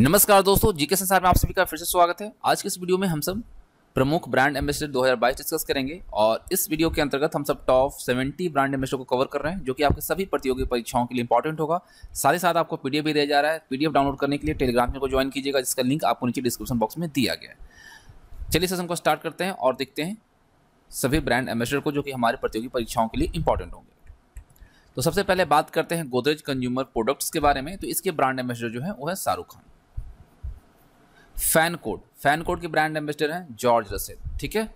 नमस्कार दोस्तों, जीके संसार में आप सभी का फिर से स्वागत है। आज के इस वीडियो में हम सब प्रमुख ब्रांड एम्बेसडर 2022 डिस्कस करेंगे और इस वीडियो के अंतर्गत हम सब टॉप 70 ब्रांड एम्बेसडर को कवर कर रहे हैं, जो कि आपके सभी प्रतियोगी परीक्षाओं के लिए इंपॉर्टेंट होगा। साथ ही साथ आपको पीडीएफ भी दिया जा रहा है। पीडीएफ डाउनलोड करने के लिए टेलीग्राम में को ज्वाइन कीजिएगा, जिसका लिंक आपको नीचे डिस्क्रिप्शन बॉक्स में दिया गया है। चलिए सेशन को स्टार्ट करते हैं और देखते हैं सभी ब्रांड एम्बेसडर को, जो कि हमारे प्रतियोगी परीक्षाओं के लिए इंपॉर्टेंट होंगे। तो सबसे पहले बात करते हैं गोदरेज कंज्यूमर प्रोडक्ट्स के बारे में। तो इसके ब्रांड एम्बेसडर जो है वो है शाहरुख खान। फैन कोड के ब्रांड एम्बेसडर हैं जॉर्ज रसेल। ठीक है।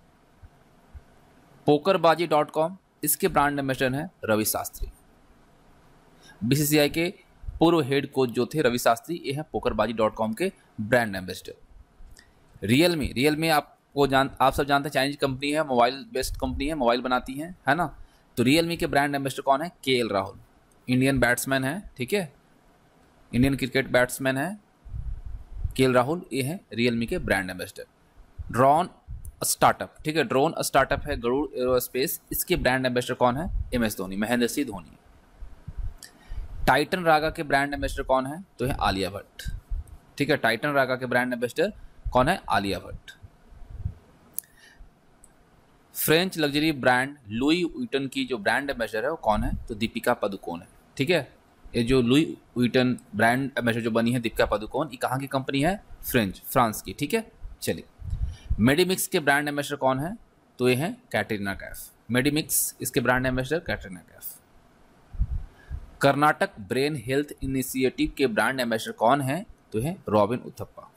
पोकरबाजी.com इसके ब्रांड एम्बेसडर हैं रवि शास्त्री। बीसीसीआई के पूर्व हेड कोच जो थे रवि शास्त्री, ये हैं पोकरबाजी.com के ब्रांड एम्बेसडर। रियलमी आप सब जानते हैं चाइनीज कंपनी है, मोबाइल बेस्ड कंपनी है, मोबाइल बनाती है ना। तो रियलमी के ब्रांड एम्बेसडर कौन है? केएल राहुल, इंडियन बैट्समैन है। ठीक है, इंडियन क्रिकेट बैट्समैन है केएल राहुल, ये है रियलमी के ब्रांड एम्बेसडर। ड्रोन स्टार्टअप, ठीक है, ड्रोन स्टार्टअप है गरुड़ एरोस्पेस, इसके ब्रांड एम्बेसडर कौन है? MS धोनी, महेंद्र सिंह धोनी। टाइटन रागा के ब्रांड एम्बेसडर कौन है? तो है आलिया भट्ट। ठीक है, टाइटन रागा के ब्रांड एम्बेसडर कौन है? Alia Bhatt. French luxury brand Louis Vuitton की जो ब्रांड एम्बेसडर है वो कौन है? तो दीपिका पादुकोण है। ठीक है, ये जो लुई व्हिटन ब्रांड एम्बेसडर जो बनी है दीपिका पादुकोण, ये कहाँ की कंपनी है? फ्रांस की। ठीक है, चलिए। मेडिमिक्स के ब्रांड एम्बेसडर कौन है? तो ये है कैटरीना कैफ। मेडिमिक्स इसके brand ambassador Katrina Kaif. Karnataka brain health initiative के ब्रांड एम्बेसडर कौन है? तो है रॉबिन उथप्पा।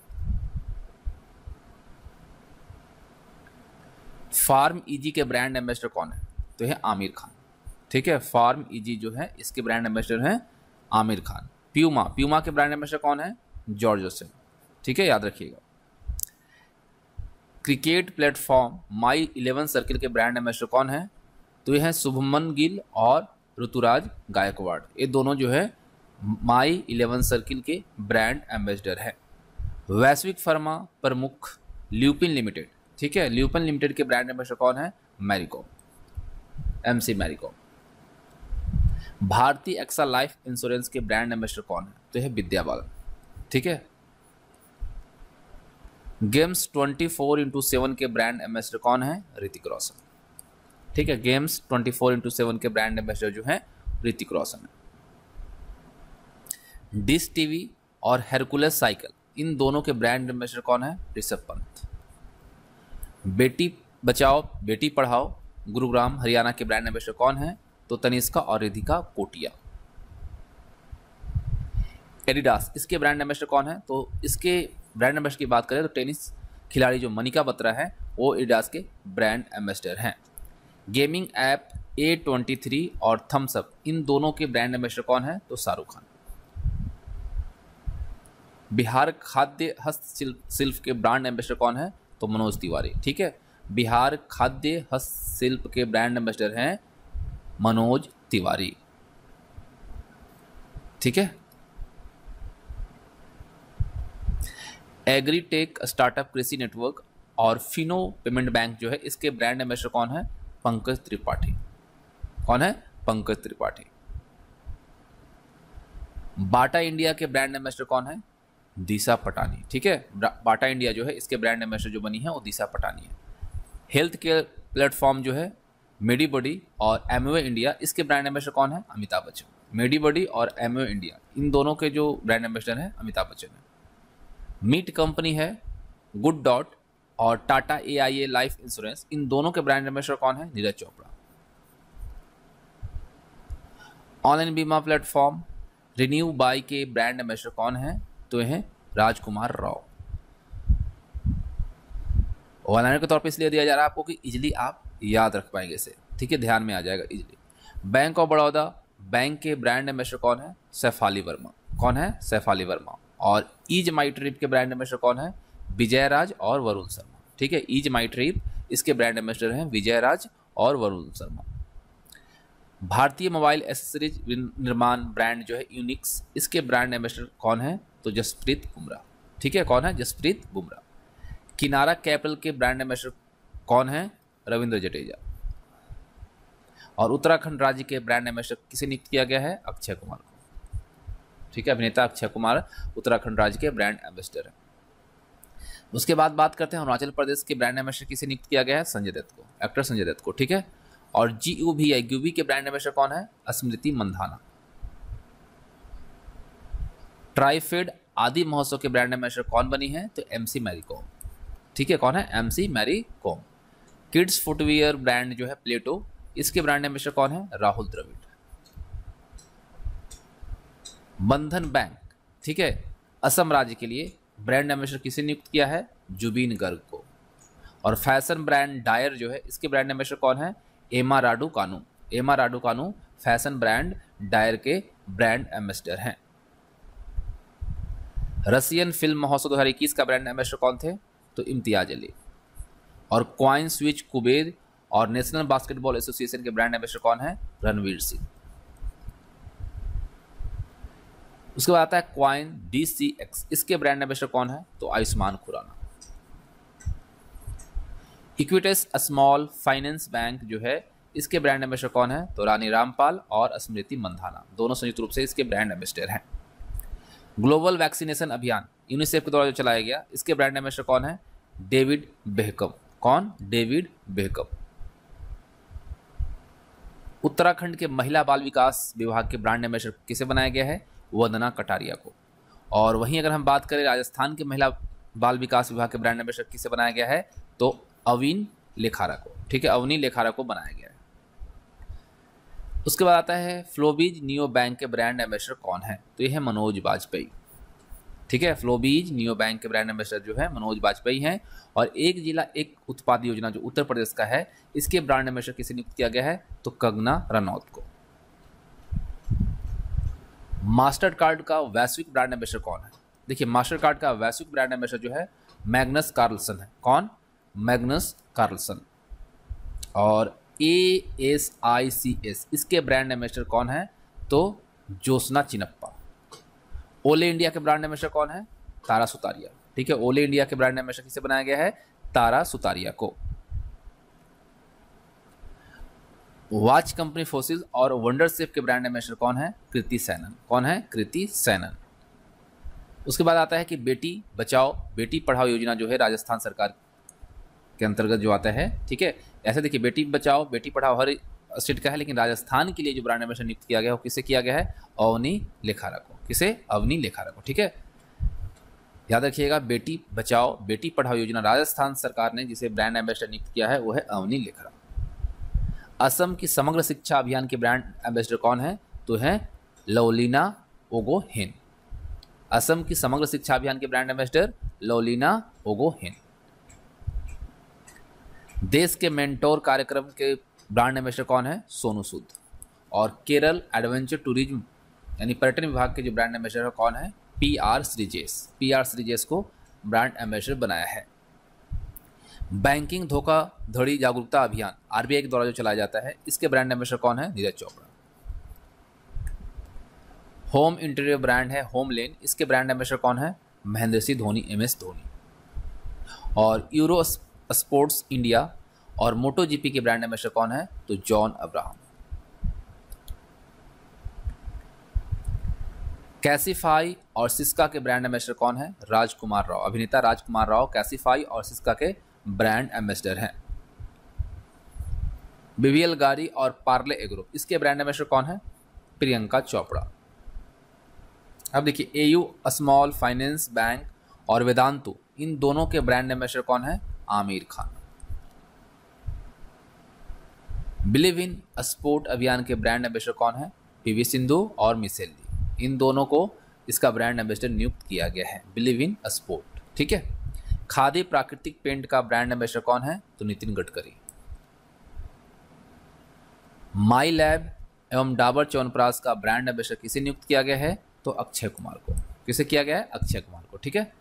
फार्म इजी के ब्रांड एम्बेसडर कौन है? तो है आमिर खान। ठीक है, फार्म इजी जो है इसके ब्रांड एम्बेसडर हैं आमिर खान। प्यूमा के ब्रांड एम्बेसडर कौन है? George Russell. ठीक है, याद रखिएगा। क्रिकेट प्लेटफॉर्म माई 11 सर्किल के ब्रांड एम्बेसडर कौन है? तो ये है शुभमन गिल और ऋतुराज गायकवाड़, ये दोनों जो है माई 11 सर्किल के ब्रांड एम्बेसडर है। वैश्विक फार्मा प्रमुख ल्यूपिन लिमिटेड, ठीक है, ल्यूपिन लिमिटेड के ब्रांड एम्बेसडर कौन है? मैरिकॉम, MC मैरिकॉम। भारतीय एक्सा लाइफ इंश्योरेंस के ब्रांड एम्बेसडर कौन है? तो है विद्या बालन। ठीक है। गेम्स 24x7 के ब्रांड एम्बेसडर कौन है? ऋतिक रोशन। ठीक है, गेम्स 24x7 के ब्रांड एम्बेसडर जो है ऋतिक रोशन है। डिश टीवी और हेरकुलस साइकिल, इन दोनों के ब्रांड एम्बेसडर कौन है? ऋषभ पंत। बेटी बचाओ बेटी पढ़ाओ गुरुग्राम हरियाणा के ब्रांड एम्बेसडर कौन है? तो तनिष्का और रिधिका कोटिया। एडिडास इसके ब्रांड एम्बेसडर कौन है? तो इसके ब्रांड एम्बेसडर की बात करें तो टेनिस खिलाड़ी जो मनिका बत्रा है वो एडिडास के ब्रांड एम्बेसडर हैं। गेमिंग ऐप A23 और थम्स अप, इन दोनों के ब्रांड एम्बेसडर कौन है? तो शाहरुख खान। बिहार खाद्य हस्तशिल्प के ब्रांड एम्बेसडर कौन है? तो मनोज तिवारी। ठीक है, बिहार खाद्य हस्तशिल्प के ब्रांड एम्बेसडर हैं मनोज तिवारी। ठीक है। एग्रीटेक स्टार्टअप कृषि नेटवर्क और फिनो पेमेंट बैंक जो है इसके ब्रांड एम्बेसडर कौन है? पंकज त्रिपाठी। कौन है? पंकज त्रिपाठी। बाटा इंडिया के ब्रांड एम्बेसडर कौन है? दिशा पटानी। ठीक है, बाटा इंडिया जो है इसके ब्रांड एम्बेसडर जो बनी है वो दिशा पटानी है। हेल्थ केयर प्लेटफॉर्म जो है मेडीबॉडी और एमवे इंडिया, इसके ब्रांड एम्बेसडर कौन है? अमिताभ बच्चन। मेडीबॉडी और एमवे इंडिया, इन दोनों के जो ब्रांड एम्बेसडर हैं अमिताभ बच्चन है। मीट कंपनी है गुड डॉट और टाटा AIA लाइफ इंश्योरेंस, इन दोनों के ब्रांड एम्बेसडर कौन है? नीरज चोपड़ा। ऑनलाइन बीमा प्लेटफॉर्म रिन्यू बाई के ब्रांड एम्बेसडर कौन है? तो है राजकुमार राव। ऑनलाइन के तौर पे इसलिए दिया जा रहा है आपको कि इजिली आप याद रख पाएंगे इसे। ठीक है, ध्यान में आ जाएगा easily. Bank of Baroda bank के ब्रांड एम्बेसडर कौन है? सैफाली वर्मा। कौन है? सैफाली वर्मा। और ईज माई ट्रिप के ब्रांड एम्बेसडर कौन है? विजय राज और वरुण शर्मा। ठीक है, ईज माई ट्रिप इसके ब्रांड एम्बेसडर हैं विजय राज और वरुण शर्मा। भारतीय मोबाइल एसेसरीज निर्माण ब्रांड जो है यूनिक्स, इसके ब्रांड एम्बेसडर कौन है? तो जसप्रीत बुमराह। ठीक है, कौन है? जसप्रीत बुमराह। किनारा कैपिटल के ब्रांड एम्बेसडर कौन है? रविंद्र जडेजा। और उत्तराखंड राज्य के ब्रांड एम्बेसडर किसे नियुक्त किया गया है? अक्षय कुमार को। ठीक है, अभिनेता अक्षय कुमार उत्तराखंड राज्य के ब्रांड एम्बेसडर है। उसके बाद बात करते हैं अरुणाचल प्रदेश के ब्रांड एम्बेसडर किसे नियुक्त किया गया है, संजय दत्त को, एक्टर संजय दत्त को, ठीक है। और GUVI के ब्रांड एम्बेसडर कौन है, स्मृति मंधाना। ट्राइफेड आदि महोत्सव के ब्रांड एम्बेसडर कौन बनी है, तो MC मैरी कॉम, ठीक है, कौन है, MC Mary Kom. Kids footwear brand जो है प्लेटो, इसके ब्रांड एम्बेसडर कौन है, राहुल द्रविड़। बंधन बैंक, ठीक है, असम राज्य के लिए ब्रांड एम्बेसडर किसे नियुक्त किया है, जुबीन गर्ग को। और फैशन ब्रांड डायर जो है, इसके ब्रांड एम्बेसडर कौन है, Emma Raducanu. Emma Raducanu fashion brand Dior के ब्रांड एम्बेसडर हैं। रशियन फिल्म महोत्सव 2021 का ब्रांड एम्बेसडर कौन थे, तो इम्तियाज अली। और क्वाइन स्विच कुबेर और नेशनल बास्केटबॉल एसोसिएशन के ब्रांड एम्बेसडर कौन है, रणवीर सिंह। उसके बाद आता है क्वाइन DCX, इसके ब्रांड एम्बेसडर कौन है, तो Ayushmann Khurrana. Equitas small finance bank जो है, इसके ब्रांड एम्बेसडर कौन है, तो रानी रामपाल और स्मृति मंधाना, दोनों संयुक्त रूप से इसके ब्रांड एम्बेसडर हैं। ग्लोबल वैक्सीनेशन अभियान यूनिसेफ के द्वारा जो चलाया गया, इसके ब्रांड एम्बेसडर कौन है, डेविड बेहकम। कौन, डेविड बेहकम। उत्तराखंड के महिला बाल विकास विभाग के ब्रांड एम्बेसडर किसे बनाया गया है, वंदना कटारिया को। और वहीं अगर हम बात करें राजस्थान के महिला बाल विकास विभाग के ब्रांड एम्बेसडर किसे बनाया गया है, तो अविन लेखारा को, ठीक है, अवनी लेखारा को बनाया गया है। उसके बाद आता है फ्लोबीज नियो बैंक के ब्रांड एम्बेसडर कौन है, तो ये है मनोज वाजपेयी, ठीक है। फ्लोबीज नियो बैंक के ब्रांड एम्बेसडर जो है मनोज वाजपेयी हैं। और एक जिला एक उत्पाद योजना जो उत्तर प्रदेश का है, इसके ब्रांड एम्बेसडर किसे नियुक्त किया गया है, तो कंगना रनौत को। मास्टर कार्ड का वैश्विक ब्रांड एम्बेसडर कौन है, देखिए मास्टर कार्ड का वैश्विक ब्रांड एम्बेसडर जो है मैग्नस कार्लसन है। कौन, मैग्नस कार्लसन। और ASICS, इसके ब्रांड एम्बेसडर कौन है, तो ज्योत्सना चिनप्पा। ओले इंडिया के ब्रांड एम्बेसडर कौन है, तारा सुतारिया, ठीक है। ओले इंडिया के ब्रांड एम्बेसडर किसे बनाया गया है, तारा सुतारिया को। वॉच कंपनी फोसिस और वंडर सेफ के ब्रांड एम्बेसडर कौन है, कृति सैनन। कौन है, कृति सैनन। उसके बाद आता है कि बेटी बचाओ बेटी पढ़ाओ योजना जो है राजस्थान सरकार के अंतर्गत जो आता है, ठीक है। ऐसे देखिए बेटी बचाओ बेटी पढ़ाओ हर स्टेट का है, लेकिन राजस्थान के लिए जो ब्रांड एम्बेसडर नियुक्त किया गया वो किसे किया गया है, अवनी लेखारा को। किसे, अवनी लेखारा को, ठीक है। याद रखिएगा, बेटी बचाओ बेटी पढ़ाओ योजना राजस्थान सरकार ने जिसे ब्रांड एम्बेसडर नियुक्त किया है वो है अवनी लेखारा। असम की समग्र शिक्षा अभियान के ब्रांड एम्बेसडर कौन है, तो है लवलीना ओगोहेन। असम की समग्र शिक्षा अभियान के ब्रांड एम्बेसडर लवलीना ओगोहेन। देश के मेंटोर कार्यक्रम के ब्रांड एम्बेसडर कौन है, सोनू सूद। और केरल एडवेंचर टूरिज्म यानी पर्यटन विभाग के जो ब्रांड एम्बेसडर कौन है, PR श्रीजेश। PR श्रीजेश को ब्रांड एम्बेसडर बनाया है। बैंकिंग धोखाधड़ी जागरूकता अभियान RBI के द्वारा जो चलाया जाता है, इसके ब्रांड एम्बेसडर कौन है, Neeraj Chopra. Home interior brand है होम लेन, इसके ब्रांड एम्बेसडर कौन है, महेंद्र सिंह धोनी, MS धोनी। और यूरो स्पोर्ट्स इंडिया और MotoGP के ब्रांड एम्बेसडर कौन है, तो जॉन अब्राहम। कैसीफाई और सिस्का के ब्रांड एम्बेसडर कौन है, राजकुमार राव। अभिनेता राजकुमार राव कैसीफाई और सिस्का के ब्रांड एम्बेसडर हैं। BBL गाड़ी और पार्ले एग्रो, इसके ब्रांड एम्बेसडर कौन है, प्रियंका चोपड़ा। अब देखिए AU स्मॉल फाइनेंस बैंक और वेदांतु, इन दोनों के ब्रांड एम्बेसडर कौन है, Aamir Khan. Believe in sport अभियान के ब्रांड एम्बेसडर कौन है, PV सिंधु और मिशेल ली। इन दोनों को इसका ब्रांड एम्बेसडर नियुक्त किया गया है, बिलीव इन स्पोर्ट, ठीक है। खादी प्राकृतिक पेंट का ब्रांड एम्बेसडर कौन है, तो नितिन गडकरी। माई लैब एवं डाबर च्यवनप्राश का ब्रांड एम्बेसडर किसे नियुक्त किया गया है, तो अक्षय कुमार को। किसे किया गया है, अक्षय कुमार को, ठीक है।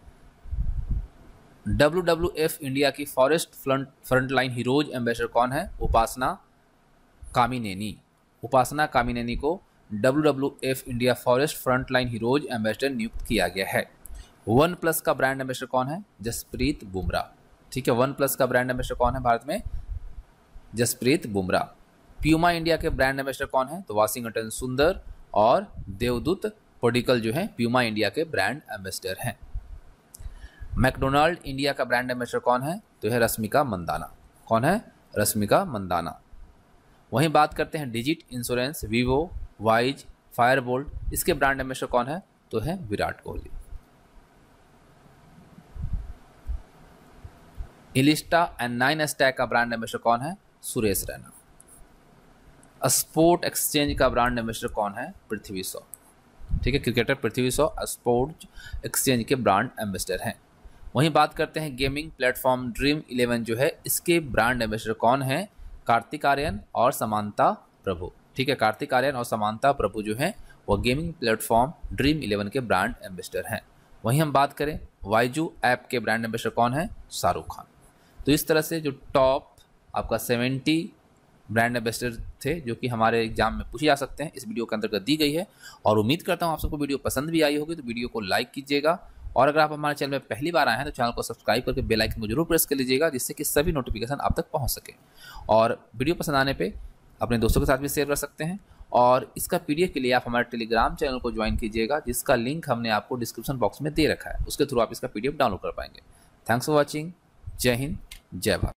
WWF इंडिया की फॉरेस्ट फ्रंटलाइन हीरोज एम्बेसडर कौन है, उपासना कामिनेनी। उपासना कामिनेनी को WWF India forest frontline heroes ambassador नियुक्त किया गया है। OnePlus का ब्रांड एम्बेसडर कौन है, जसप्रीत बुमराह, ठीक है। OnePlus का ब्रांड एम्बेसडर कौन है भारत में, जसप्रीत बुमराह। प्यूमा इंडिया के ब्रांड एम्बेसडर कौन है, तो वाशिंगटन सुंदर और देवदूत पोडिकल जो है प्यूमा इंडिया के ब्रांड एम्बेसडर हैं। मैकडोनाल्ड इंडिया का ब्रांड एम्बेसडर कौन है? तो है रश्मिका मंदाना। कौन है? रश्मिका मंदाना। वहीं बात करते हैं digit insurance, Vivo, wise, Fireboltt, इसके ब्रांड एम्बेसडर कौन है? तो है Virat Kohli. Elista and 9 stack का ब्रांड एम्बेसडर कौन है? सुरेश रैना। स्पोर्ट एक्सचेंज का ब्रांड एम्बेसडर कौन है? पृथ्वी शॉ। ठीक है, cricketer Prithvi Shaw sport exchange के ब्रांड एम्बेसडर हैं। वहीं बात करते हैं गेमिंग प्लेटफॉर्म ड्रीम 11 जो है, इसके ब्रांड एम्बेसडर कौन है? कार्तिक आर्यन और समांता प्रभु। ठीक है, कार्तिक आर्यन और समांता प्रभु जो हैं वो गेमिंग प्लेटफॉर्म ड्रीम 11 के ब्रांड एम्बेसडर हैं। वहीं हम बात करें वाइजू ऐप के ब्रांड एम्बेसडर कौन है? शाहरुख खान। तो इस तरह से जो टॉप आपका 70 ब्रांड एम्बेसडर थे जो कि हमारे एग्जाम में पूछे जा सकते हैं, इस वीडियो के अंतर्गत दी गई है। और उम्मीद करता हूँ आप सबको वीडियो पसंद भी आई होगी, तो वीडियो को लाइक कीजिएगा। और अगर आप हमारे चैनल में पहली बार आए हैं तो चैनल को सब्सक्राइब करके बेल आइकन को जरूर प्रेस कर लीजिएगा, जिससे कि सभी नोटिफिकेशन आप तक पहुंच सके। और वीडियो पसंद आने पे अपने दोस्तों के साथ भी शेयर कर सकते हैं। और इसका पीडीएफ के लिए आप हमारे टेलीग्राम चैनल को ज्वाइन कीजिएगा, जिसका लिंक हमने आपको डिस्क्रिप्शन बॉक्स में दे रखा है। उसके थ्रू आप इसका पीडीएफ डाउनलोड कर पाएंगे। Thanks for watching. Jai Hind, जय भारत।